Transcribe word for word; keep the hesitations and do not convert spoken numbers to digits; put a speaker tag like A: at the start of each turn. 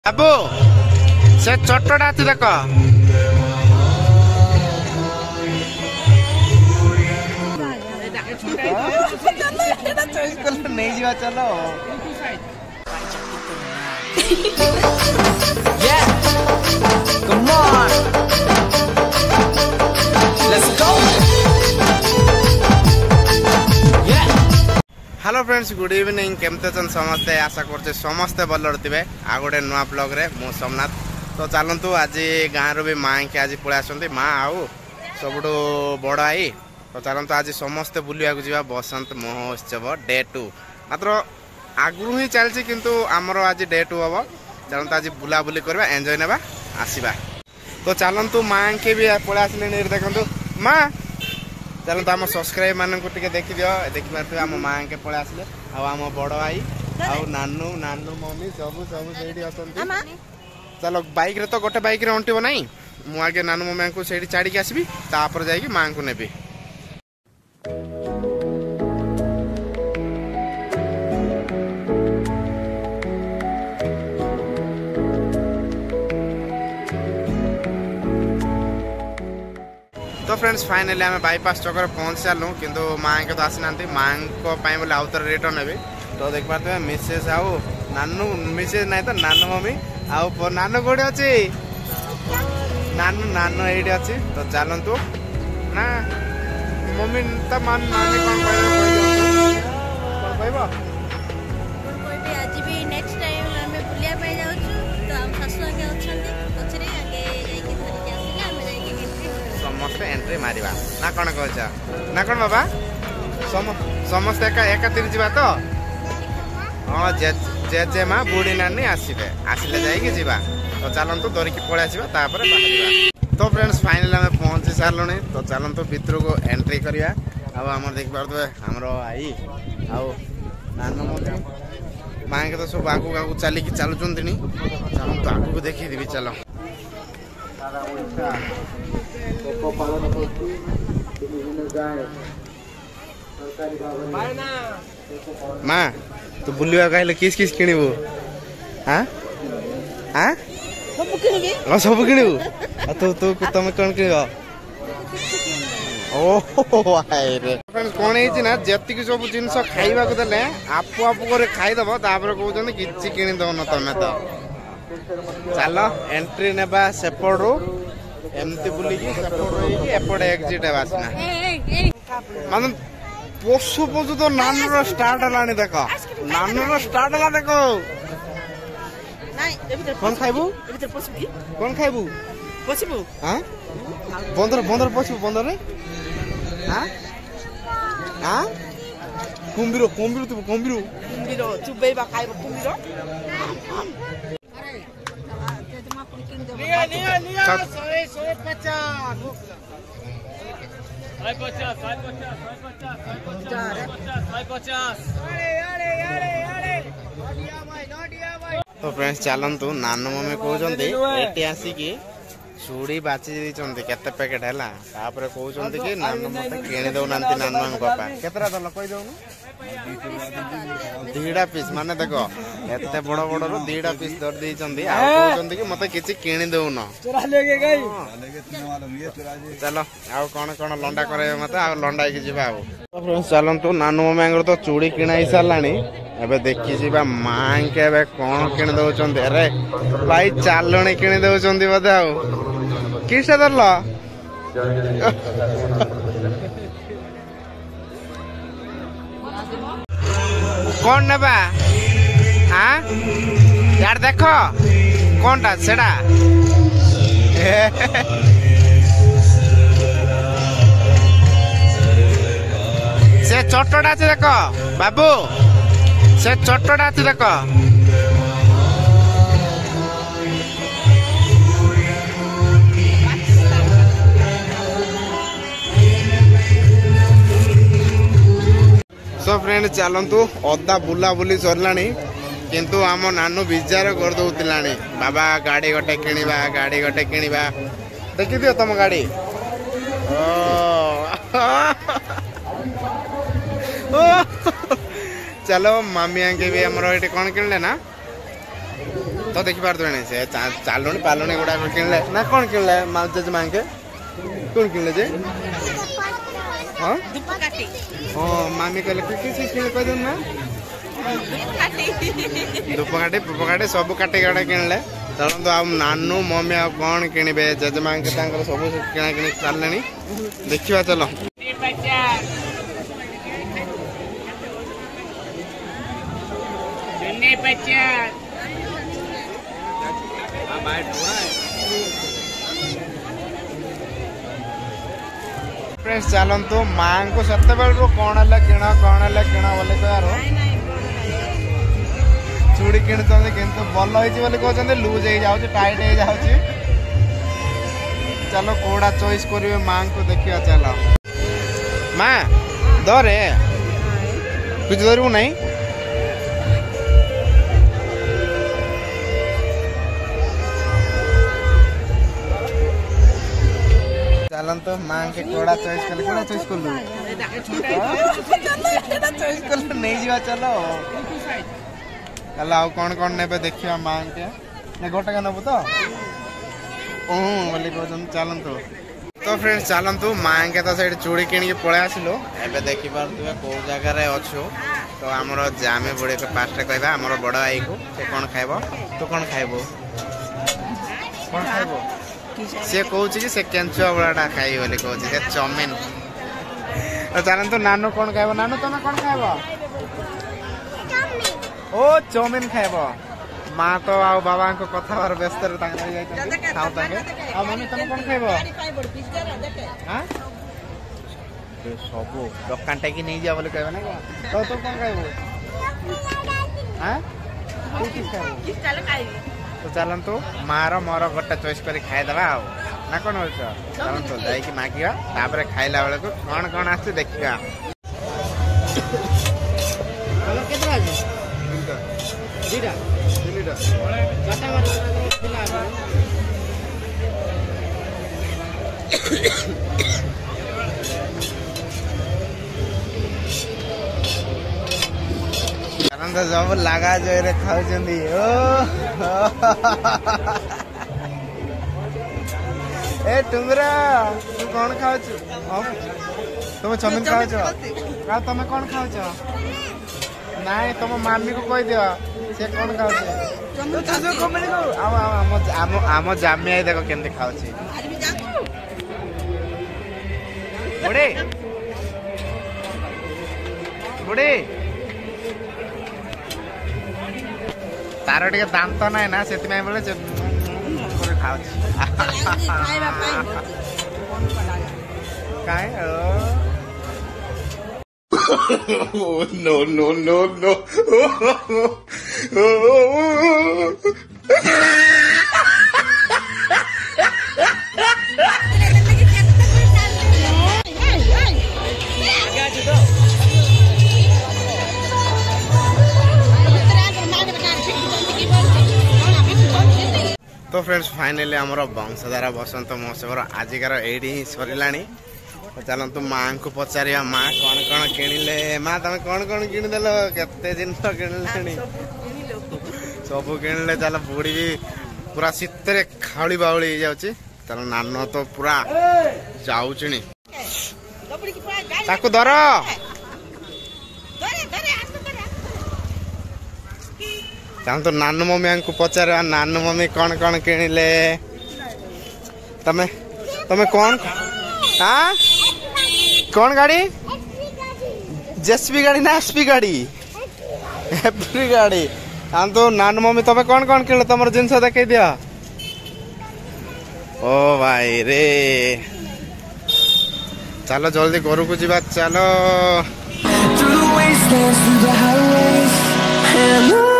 A: बाबू से चोटटा अच्छी देख नहीं जा चलो yeah come on let's go hello friends good evening केमते छन समस्ते आशा करछे समस्ते भल थे आ गोटे नुआ ब्लॉग रे मु सोमनाथ तो चलतु आज गाँव रू भी माँ के आज पलि आसती माँ आउ सब बड़ आई तो चलतु आज समस्ते बुलिया जा बसंत महोत्सव डे टू मात्र आगु ही चलती किंतु आमर आज डे टू हम चलतु आज बुलाबुली करवा एंजॉय नेबा आसीबा तो चलतु माँ के भी पलि आसिले देखु माँ चलते आम सब्सक्राइब मान देखी दियो देखी पारे आम माँ के पलि आसिले आम बड़ भाई आउ नानू नानू मम्मी सब सब से चलो बाइक रे तो गोटे बाइक रे अंटिब ना मु आगे नानू मम्मी को से छाड़ी आसबि तापर जाइए माँ को नेबी तो फ्रेंड्स फाइनली आम बाईपास चौक पहुंच सारू किंतु माँ के तो आसी ना माँ को बोले आउ तर रिटर्न हे तो देख पारे मिसेस आउ नानू मिसेस ना तो नानू मम्मी आउ नानू कौटे अच्छी नानू नानू ये अच्छी तो चलतु ना मम्मी तो मान मानी कौन कह
B: आज भी नेक्स्ट टाइम आम बुलिया पे जाउछु तो हम ससुर के अछंती पछरे आगे जाई धरिके आसिले हम जाई
A: समस्त एंट्री मारिबा ना कौन कह ना कौन बाबा सम समस्त एका एका तीर जीवा तो हाँ जे जे जे माँ बुढ़ी नानी आसबे आसिले जाइए जीवा तो चलतु धरिकी पलि आसवा तापर तो फ्रेंड्स फाइनल आम पहुंची सारू तो चलतु भितर को एंट्री करिया अब आम देख पारे आमर आई आउ नानू मम्मी माँ के तो सब आगू आगू चलिकी चलुंट चलतु आगू को देखी देवी चलो माँ तू बुलिया कहले किस किस किणबू हाँ हाँ सब किणबू तू तू तुम कौन किण ओहो कौन है जी सब जिन खाइबा को देले आपु आपु करे खाइदब तापर कहते कि किणी दौन तमें तो चल एंट्री नेबा सेपटू एमती बुलिकी सेपट एपटे एक्जिट है सीना मान पशु पशु तो नानू स्टार्ट है देख नानू स्टार्ट है देख कौन खाइबू कौन खाइबू पशु हाँ बंदर बंदर पशु बंदर हाँ हाँ कुंबीर कुंबीर तू कुंबीर कुंबीर चुबेबा खाइबो कुंबीर लिया लिया लिया सौ सौ पचास सौ पचास सौ पचास सौ पचास सौ पचास अरे अरे अरे अरे नोटिया भाई नोटिया भाई तो फ्रेंड्स चलंतु नानू मम्मी कहउचंती एटी आसीकी चूड़ी बाची देइचंती केते पैकेट हैला तापर कहउचंती कि नानू मते किणी दउ नांती नानू पापा केतरा दल कहि दउनु दीडा पीस माने देखो एते बड़ बड़ रो दीडा पीस दर देइचंती आ कहउचंती कि मते किछि किणी दउ न चोरा लेके गई चलो आ कोन कोन लंडा करे मते आ लंडा के जिबा आ फ्रेंड्स चलंतु नानू मम्मी तो चूड़ी किणाई सारलानी एबे देखि जिबा मां के एबे कोन किणी दउचंती अरे भाई चालणी किणी दउचंती बदे आ किसे दरला कौन नेबा हाँ यार देखो कौनटा सेड़ा से चोटटा अच्छे देख बाबू से चोटटा अच्छे देख सो फ्रेंड चलतु अदा बुला बुली सरला किंतु आम नानू विजार कर दौला बाबा गाड़ी गोटे किणवा गाड़ी गोटे किणवा देखी दियो तुम गाड़ी चलो मामी आगे भी आमर ये कौन किणले ना तो देखी पारे से चालुनी पालुनी गुड़ा किणले ना कौन किणले जेज माँ के कौन किणले जे हाँ हाँ मामी कहले किसी किणे कह ना धूपकाठी फूपकाठी सब काटी गाड़ा किणले चलते आ नानू मम्मी आ कौन किणवे जेजेमा सब किणा कि चलने देखा चलो चलतु माँ को सत बेलू कौन है किण कौन है किण बोले कह चूड़ी किणुंट कि भल कहते लूज हो जाऊँ टाइट हो जाऊँ चलो कोड़ा चॉइस करेंगे माँ को देखिए चलो माँ दरे कुछ धरू नहीं चलते माँ के कोड़ा चॉइस कर कोड़ा चॉइस कर लू चॉइस कर नहीं जीवा चलो चलो आउ कौन कौन ने देखिए माँ के ने गोटे का नबू तो बोली कहते चलतु तो फ्रेंड्स चलतु माँ के तो सही चूड़ी किणी पलि आसलु एबे देखि पारे कौ जगार अच्छु तो आमर जामे बुढ़े को फास्ट कहवा आमर बड़ भाई को से कौन खाइब तू कौन खाइब कौन खाइब सी कौन कि से केंचुआ बड़ाटा खाई बोली कहूँ से चाउमिन तो चलतु नानू कौन खाइब नानू तुम कौन खाइब ओ चाउमिन खाइब माँ तो आ बाबा को कथा बार व्यस्त मम्मी तुम कौन खाइब सब दुकान टेक नहीं जा बोले कह ना तो तुम कौन खाइब तो चलतु मार मोर गोटे चॉइस कर खाईदे ना कौन बोल चलतु जाकि मागिया तापर खाइला बेलू कौन कौन आस देखा सब लगा जो खाऊ ए टुंगरा तू कौन खाऊ तुम चाउमिन खाऊ तुम कौन खाऊ नाई तुम मामी को कह दियो से कौन खाऊ आम जामी आई देख केमती खाऊ बुढ़ी बुढ़ी तार टे दांत ना ना से बोले खाऊ no no no no तो फ्रेंड्स फाइनली आमर वंशधारा बसंत महोत्सव आजिकार ये सरला तो चलतु माँ को पचारिया माँ कौन कौन किणिले माँ तुम कौन कौन किणीदेल केते जिन किणिले सब किणिले चल बुढ़ी भी पूरा शीत खाउली बाउली जाऊँगी चल नान तो पूरा जाऊनी ताकू धर चलतु नानू मम्मी को पचार नानू मम्मी कौन कौन किणिले तमें तमें कौन हाँ कौन गाड़ी जेसीबी गाड़ी ना एसपी गाड़ी एफपी गाड़ी हम तो नानू मम्मी तमें कौन कौन किणले तुम जिनस देखे दिया ओ भाई रे चलो जल्दी घर को जीवा चलो